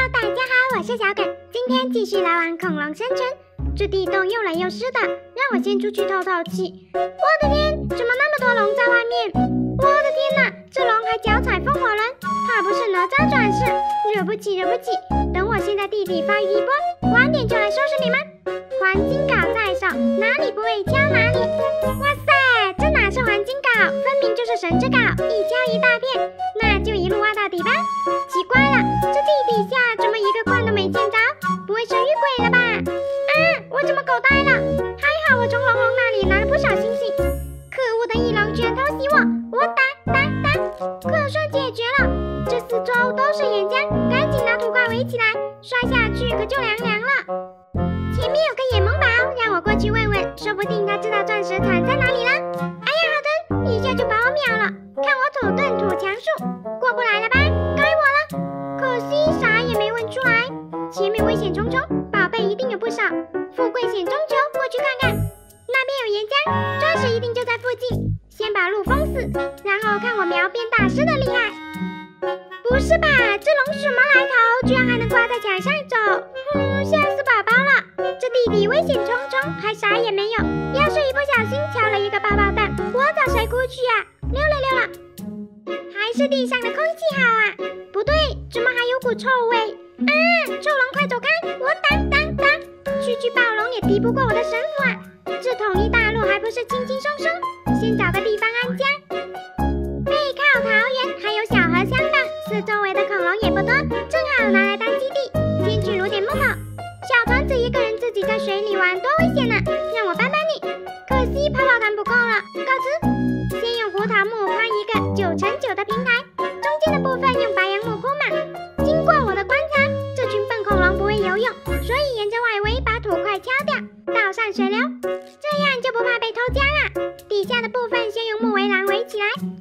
大家好，我是小耿，今天继续来玩恐龙生存。这地洞又冷又湿的，让我先出去透透气。我的天，怎么那么多龙在外面？我的天哪，这龙还脚踩风火轮，怕不是哪吒转世？惹不起，惹不起！等我先在地底发育一波，晚点就来收拾你们。黄金镐在手，哪里不会敲哪里。哇塞，这哪是黄金镐，分明就是神之镐，一敲一大片。那就一路挖到底吧。奇怪了，这地底下怎么一个矿都没见着？不会是遇鬼了吧？啊，我怎么狗呆了？还好我从龙那里拿了不少星星。可恶的翼龙居然偷袭我打！可算解决了。这四周都是岩浆，赶紧拿土块围起来，摔下去可就凉凉了。前面有个野萌宝，让我过去问问，说不定他知道钻石藏在哪里了。哎呀，好疼，一下就把我秒了，看我土遁土强术，过不来了吧？该我了。可惜啥也没问出来。前面危险重重，宝贝一定有不少，富贵险中求，过去看看。那边有岩浆，钻石一定就在附近，先把路封死，然后看我描边大师的厉害。不是吧，这龙什么来头，居然还能挂在墙上走？吓死宝宝了！这地底危险重重，还啥也没有，要是一不小心敲了一个爆爆弹，我找谁哭去啊？溜了，还是地上的空气好啊！不对，怎么还有股臭味啊？臭龙快走开，我打！区暴龙也敌不过我的神符啊！这统一大陆还不是轻轻松松？先找个地方安家。背靠桃园，还有小河相伴，四周围的恐龙也不多，正好拿来当基地。先去撸点木头。小团子一个人自己在水里玩，多危险啊！让我帮你。可惜泡泡糖不够了，告辞。先用胡桃木宽一个9×9的平台，中间的部分用白杨木铺满。经过我的观察，这群笨恐龙不会游泳，所以沿着外围把土块敲掉，倒上水流，这样就不怕被偷家啦。底下的部分先用木围栏围起来，